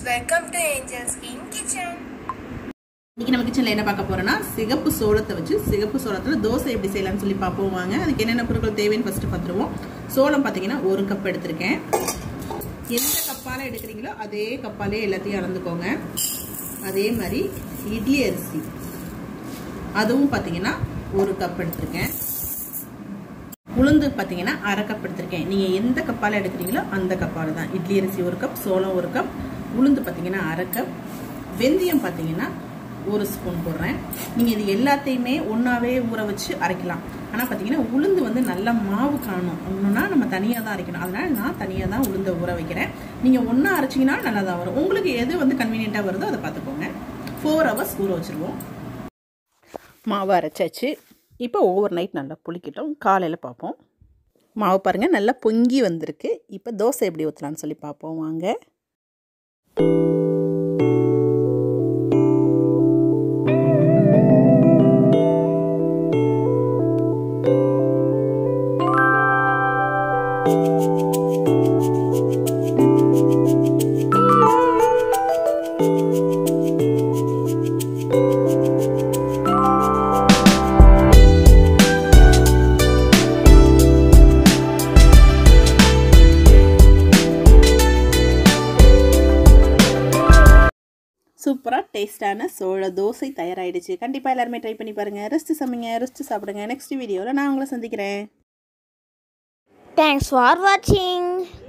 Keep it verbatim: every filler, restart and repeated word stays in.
welcome to Angel's King Kitchen. இன்னைக்கு நம்ம கிச்சன்ல என்ன பார்க்க போறோம்னா சிகப்பு சோளத்தை வச்சு சிகப்பு சோளத்துல தோசை எப்படி செய்யலாம்னு சொல்லி பாப்போம் வாங்க. அதுக்கு என்னென்ன பொருட்கள் தேவைன்னு ஃபர்ஸ்ட் பார்த்துருவோம். சோளம் பாத்தீங்கன்னா ஒரு கப் எடுத்திருக்கேன். எந்த கப்பால எடுக்கிறீங்களோ அதே கப்பாலே எல்லாத்தையும் அளந்துக்கோங்க. அதே மாதிரி இட்லி அரிசி அதுவும் பாத்தீங்கன்னா ஒரு கப் எடுத்திருக்கேன். உளுந்து பாத்தீங்கன்னா அரை கப் எடுத்திருக்கேன். நீங்க எந்த கப்பால எடுக்கிறீங்களோ அந்த கப்பால தான். இட்லி அரிசி ஒரு கப், சோளம் ஒரு கப், உளுந்து பாத்தீங்கன்னா அரை கப், வெந்தயம் பாத்தீங்கன்னா ஒரு ஸ்பூன் போடுறேன். நீங்க இது எல்லாத்தையுமே ஒன்னாவே ஊற வச்சு அரைக்கலாம். ஆனா பாத்தீங்கன்னா உளுந்து வந்து நல்ல மாவு காணும் அப்படின்னா நம்ம தனியா தான் அரைக்கணும். அதனால நான் தனியா தான் உளுந்த ஊற வைக்கிறேன். நீங்க ஒன்னா அரைச்சிங்கன்னா நல்லா தான் வரும். உங்களுக்கு எது வந்து கன்வீனியன்ட்டா வருதோ அதை பார்த்துக்கோங்க. ஃபோர் ஹவர்ஸ் ஊற வச்சிருவோம். மாவு அரைச்சாச்சு. இப்போ ஓவர் நைட் நல்லா புளிக்கட்டும். காலையில் பார்ப்போம். மாவு பாருங்கள் நல்லா பொங்கி வந்திருக்கு. இப்போ தோசை எப்படி ஊற்றலான்னு சொல்லி பார்ப்போம் வாங்க. சூப்பராக டேஸ்டான சோள தோசை தயாராகிடுச்சு. கண்டிப்பாக எல்லாருமே ட்ரை பண்ணி பாருங்கள். ரெஸ்ட்டு சமைங்க, ரெஸ்ட்டு சாப்பிடுங்க. நெக்ஸ்ட் வீடியோவில் நான் உங்களை சந்திக்கிறேன். Thanks for watching.